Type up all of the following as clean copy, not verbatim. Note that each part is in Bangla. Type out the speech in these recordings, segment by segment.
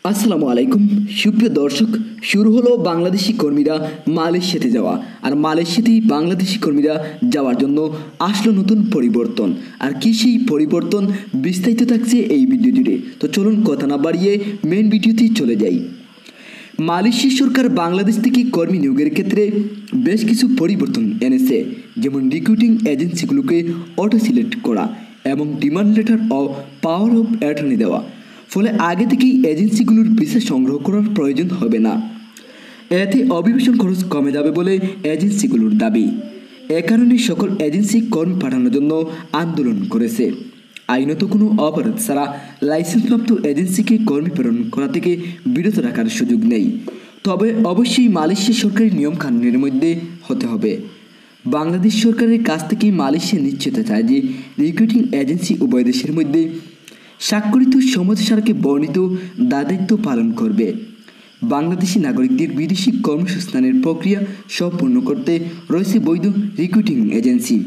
আসসালামু আলাইকুম সুপ্রিয় দর্শক। শুরু হলো বাংলাদেশি কর্মীরা মালয়েশিয়াতে যাওয়া। আর মালয়েশিয়াতেই বাংলাদেশি কর্মীরা যাওয়ার জন্য আসলো নতুন পরিবর্তন। আর কি সেই পরিবর্তন বিস্তারিত থাকছে এই ভিডিও জুড়ে। তো চলুন কথা না বাড়িয়ে মেন ভিডিওতেই চলে যাই। মালয়েশিয়া সরকার বাংলাদেশ থেকে কর্মী নিয়োগের ক্ষেত্রে বেশ কিছু পরিবর্তন এনেছে, যেমন রিক্রুটিং এজেন্সিগুলোকে অটো সিলেক্ট করা এবং ডিমান্ড লেটার ও পাওয়ার অফ অ্যাটর্নি দেওয়া। ফলে আগে থেকেই এজেন্সিগুলোর ভিসা সংগ্রহ করার প্রয়োজন হবে না। এতে অভিবাসন খরচ কমে যাবে বলে এজেন্সিগুলোর দাবি। এ কারণে সকল এজেন্সি কর্মী পাঠানোর জন্য আন্দোলন করেছে। আইনত কোনো অপরাধ ছাড়া লাইসেন্সপ্রাপ্ত এজেন্সিকে কর্মী প্রেরণ করা থেকে বিরত রাখার সুযোগ নেই। তবে অবশ্যই মালয়েশিয়া সরকারি নিয়মকানুনের মধ্যে হতে হবে। বাংলাদেশ সরকারের কাছ থেকে মালয়েশিয়া নিশ্চিত চায় যে রিক্রুটিং এজেন্সি উভয় দেশের মধ্যে স্বাক্ষরিত সমাজসারকে বর্ণিত দায়িত্ব পালন করবে। বাংলাদেশি নাগরিকদের বিদেশি কর্মসংস্থানের প্রক্রিয়া সম্পূর্ণ করতে রয়েছে বৈধ রিক্রুটিং এজেন্সি।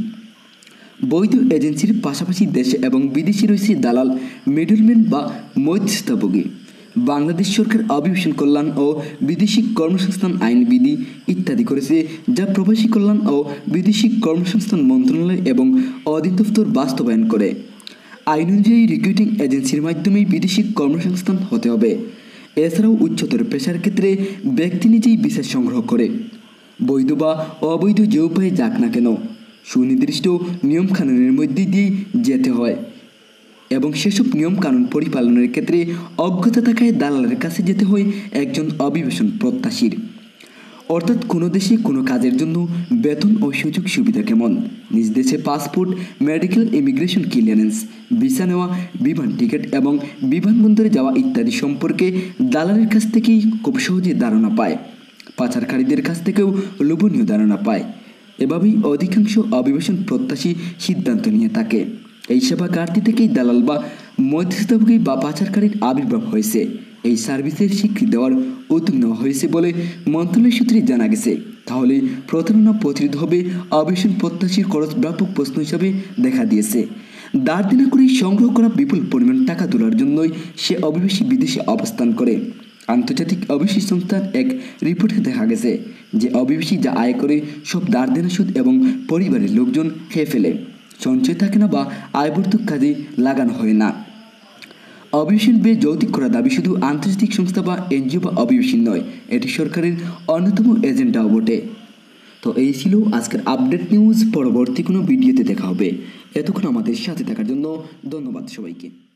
বৈধ এজেন্সির পাশাপাশি দেশে এবং বিদেশে রয়েছে দালাল, মিডলম্যান বা মধ্যস্থভোগী। বাংলাদেশ সরকার অভিবাসন কল্যাণ ও বিদেশি কর্মসংস্থান আইন বিধি ইত্যাদি করেছে, যা প্রবাসী কল্যাণ ও বিদেশি কর্মসংস্থান মন্ত্রণালয় এবং অধিদপ্তর বাস্তবায়ন করে। আইন অনুযায়ী রিক্রুটিং এজেন্সির মাধ্যমেই বিদেশি কর্মসংস্থান হতে হবে। এছাড়াও উচ্চতর পেশার ক্ষেত্রে ব্যক্তি নিজেই ভিসা সংগ্রহ করে, বৈধ বা অবৈধ যে উপায়ে যাক না কেন সুনির্দিষ্ট নিয়মকানুনের মধ্যে দিয়েই যেতে হয় এবং সেসব নিয়মকানুন পরিপালনের ক্ষেত্রে অজ্ঞতা থাকায় দালালের কাছে যেতে হয় একজন অভিবাসন প্রত্যাশীর। অর্থাৎ কোনো দেশে কোনো কাজের জন্য বেতন ও সুযোগ সুবিধা কেমন, নিজ দেশে passport, medical, immigration clearance, visa নেওয়া, বিমান টিকিট এবং বিমানবন্দরে যাওয়া ইত্যাদি সম্পর্কে দালালের কাছ থেকেই খুব সহজে ধারণা পায়। পাচারকারীদের কাছ থেকেও লোভনীয় ধারণা পায়। এভাবেই অধিকাংশ অভিবাসন প্রত্যাশী সিদ্ধান্ত নিয়ে থাকে। এই সেবা ঘাটতি থেকেই দালাল বা মধ্যস্থভোগী বা পাচারকারীর আবির্ভাব হয়েছে। এই সার্ভিসের স্বীকৃতি দেওয়ার উদ্যোগ নেওয়া হয়েছে বলে মন্ত্রণালয় সূত্রে জানা গেছে। তাহলে প্রতারণা প্রতিরোধ হবে অভিবাসন প্রত্যাশীর খরচ ব্যাপক প্রশ্ন হিসাবে দেখা দিয়েছে। দাঁড় দেনা করে সংগ্রহ করা বিপুল পরিমাণ টাকা তোলার জন্যই সে অভিবাসী বিদেশে অবস্থান করে। আন্তর্জাতিক অভিবাসী সংস্থার এক রিপোর্টে দেখা গেছে যে অভিবাসী যা আয় করে সব দাঁড় দেনা সুদ এবং পরিবারের লোকজন খেয়ে ফেলে। সঞ্চয় থাকে না বা আয়বর্ধক কাজে লাগানো হয় না। অভিবাসন ব্যয় যৌক্তিক করা দাবি শুধু আন্তর্জাতিক সংস্থা বা এনজিও বা অভিবাসন নয়, এটি সরকারের অন্যতম এজেন্ডাও বটে। তো এই ছিল আজকের আপডেট নিউজ। পরবর্তী কোনো ভিডিওতে দেখা হবে। এতক্ষণ আমাদের সাথে থাকার জন্য ধন্যবাদ সবাইকে।